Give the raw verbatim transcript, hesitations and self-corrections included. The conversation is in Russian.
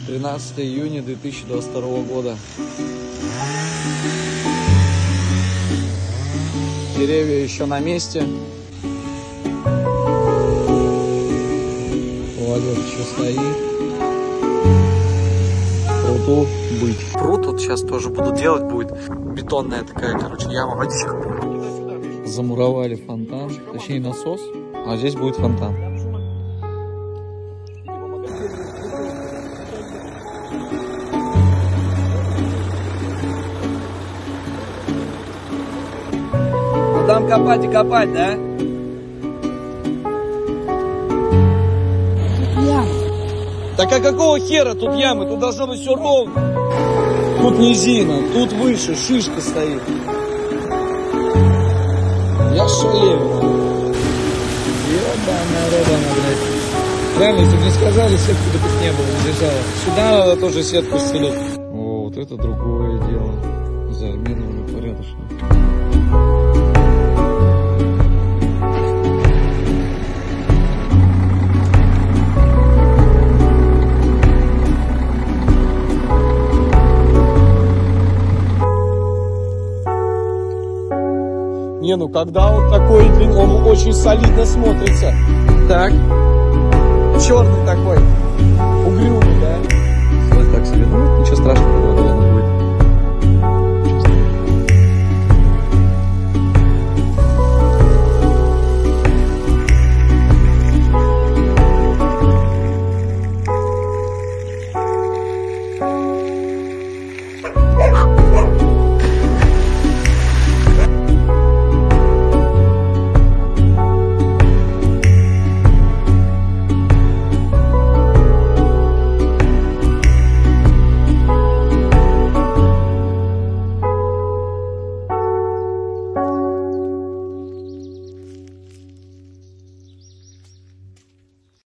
тринадцатое июня две тысячи двадцать второго года. Деревья еще на месте. Володек еще стоит. Пруду быть. Пруд вот сейчас тоже буду делать, будет бетонная такая, короче, яма, водичка. Замуровали фонтан, точнее насос, а здесь будет фонтан. Ну там копать и копать, да? Так а какого хера тут ямы? Тут должно быть все ровно. Тут низина, тут выше, шишка стоит. Я шалею. Ебаная родана, блядь. Реально, если бы не сказали, сетку бы тут не было, не лежала. Сюда надо тоже сетку стелить. О, вот это другое дело. Замена порядочно. Не, ну когда он такой длинный, он очень солидно смотрится. Так, черный такой.